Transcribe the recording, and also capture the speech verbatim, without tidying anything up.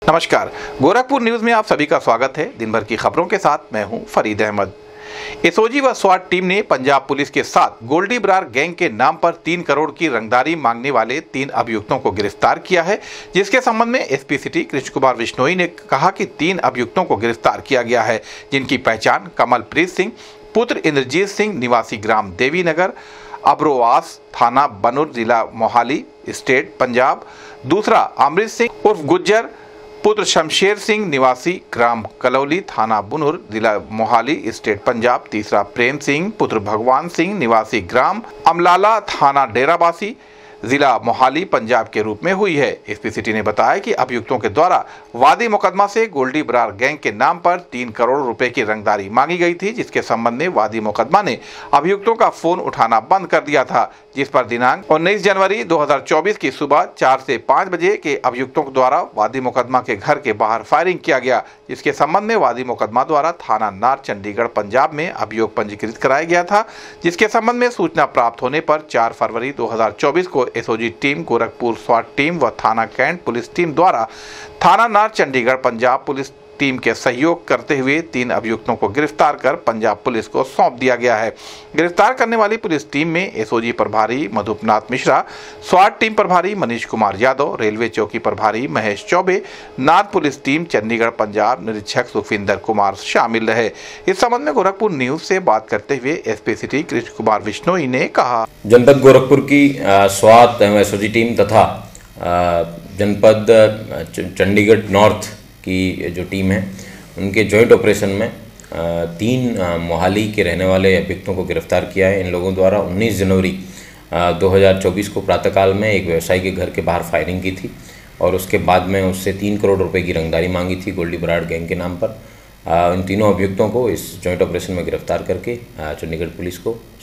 नमस्कार, गोरखपुर न्यूज में आप सभी का स्वागत है। दिन भर की खबरों के साथ मैं हूं फरीद अहमद। एसओजी व स्वाट टीम ने पंजाब पुलिस के साथ गोल्डी बरार गैंग के नाम पर तीन करोड़ की रंगदारी मांगने वाले तीन अभियुक्तों को गिरफ्तार किया है, जिसके संबंध में एसपी सिटी कृष्ण कुमार बिश्नोई ने कहा कि तीन अभियुक्तों को गिरफ्तार किया गया है, जिनकी पहचान कमलप्रीत सिंह पुत्र इंद्रजीत सिंह निवासी ग्राम देवी नगर अब्रोवास थाना बनूर जिला मोहाली स्टेट पंजाब, दूसरा अमृत सिंह उर्फ गुज्जर पुत्र शमशेर सिंह निवासी ग्राम कलौली थाना बुनूर जिला मोहाली स्टेट पंजाब, तीसरा प्रेम सिंह पुत्र भगवान सिंह निवासी ग्राम अमलाला थाना डेराबासी जिला मोहाली पंजाब के रूप में हुई है। एसपी सिटी ने बताया कि अभियुक्तों के द्वारा वादी मुकदमा से गोल्डी बरार गैंग के नाम पर तीन करोड़ रुपए की रंगदारी मांगी गई थी, जिसके संबंध में वादी मुकदमा ने अभियुक्तों का फोन उठाना बंद कर दिया था, जिस पर दिनांक उन्नीस जनवरी दो हज़ार चौबीस की सुबह चार से पाँच बजे के अभियुक्तों द्वारा वादी मुकदमा के घर के बाहर फायरिंग किया गया, जिसके संबंध में वादी मुकदमा द्वारा थाना नार चंडीगढ़ पंजाब में अभियोग पंजीकृत कराया गया था, जिसके संबंध में सूचना प्राप्त होने पर चार फरवरी दो हज़ार चौबीस को एसओजी टीम, गोरखपुर स्वाट टीम व थाना कैंट पुलिस टीम द्वारा थाना नार चंडीगढ़ पंजाब पुलिस टीम के सहयोग करते हुए तीन अभियुक्तों को गिरफ्तार कर पंजाब पुलिस को सौंप दिया गया है। गिरफ्तार करने वाली पुलिस टीम में एसओजी प्रभारी मधुपनाथ मिश्रा, स्वाट टीम प्रभारी मनीष कुमार यादव, रेलवे चौकी प्रभारी महेश चौबे, नाथ पुलिस टीम चंडीगढ़ पंजाब निरीक्षक सुखविंदर कुमार शामिल रहे। इस संबंध में गोरखपुर न्यूज से बात करते हुए एसपी सिटी कृष्ण कुमार बिश्नोई ने कहा, जनपद गोरखपुर की स्वाट एवं एसओजी टीम तथा जनपद चंडीगढ़ नॉर्थ की जो टीम है, उनके जॉइंट ऑपरेशन में तीन मोहाली के रहने वाले अभियुक्तों को गिरफ्तार किया है। इन लोगों द्वारा उन्नीस जनवरी दो हज़ार चौबीस को प्रातःकाल में एक व्यवसायी के घर के बाहर फायरिंग की थी और उसके बाद में उससे तीन करोड़ रुपए की रंगदारी मांगी थी गोल्डी बरार गैंग के नाम पर। इन तीनों अभियुक्तों को इस जॉइंट ऑपरेशन में गिरफ्तार करके चंडीगढ़ पुलिस को